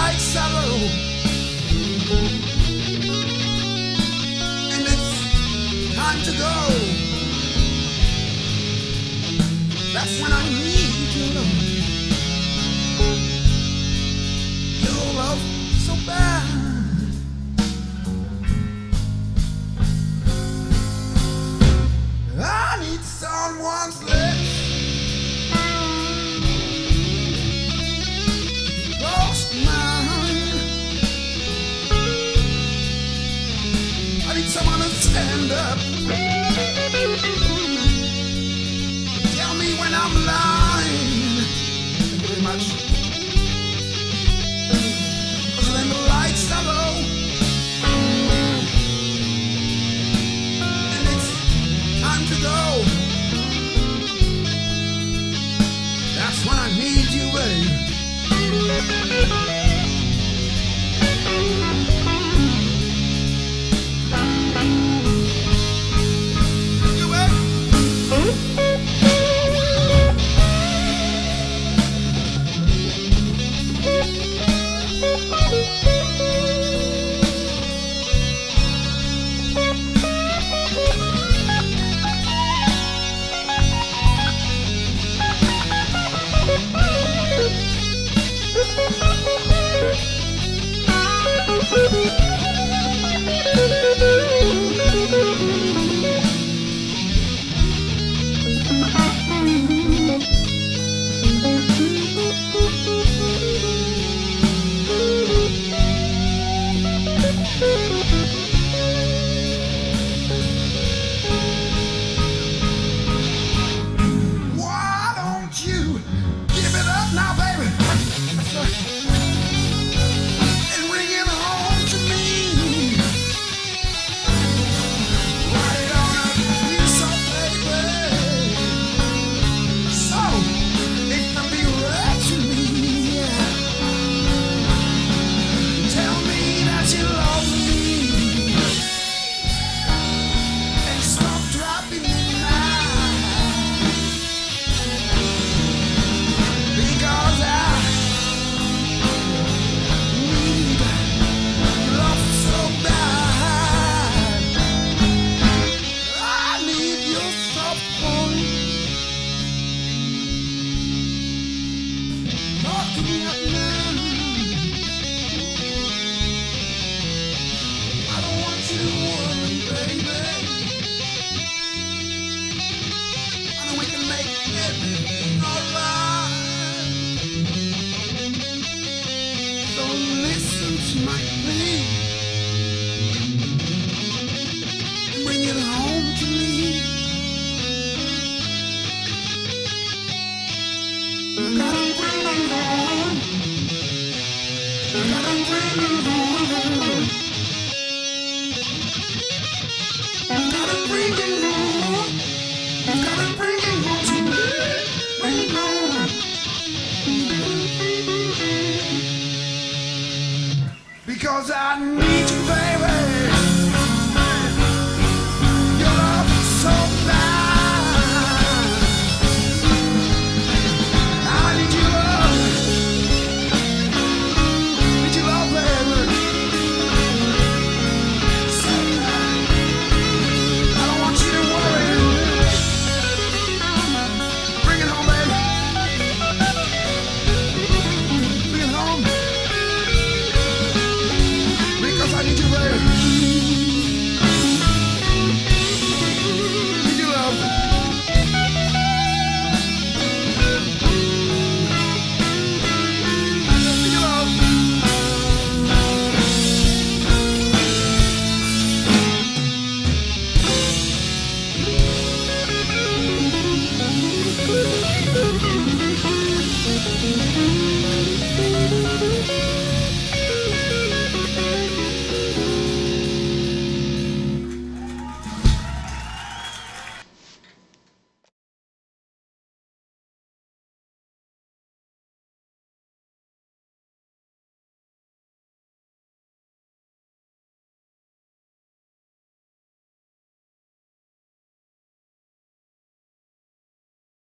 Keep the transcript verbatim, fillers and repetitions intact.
lights are low, and it's time to go. That's when I need your love. Your love so bad. I need someone's lips close to mine. I need someone to stand up, tell me when I'm lying. Pretty much, 'cause when the lights are low and it's time to go, that's when I need you, babe. You, babe? Why don't you give it up now, baby, and bring it home to me? Write it on a piece of paper so it can be read to me. Tell me that you love me and stop dropping me now, because I need love so bad. I need your soft voice. Talk to me up now. I don't want you to worry, baby. I know we can make everything alright. So listen to my plea and bring it home to me. I gotta bring it home. I gotta bring it home. I gotta bring it home. I gotta bring it home to me. Bring it home. Because I need you.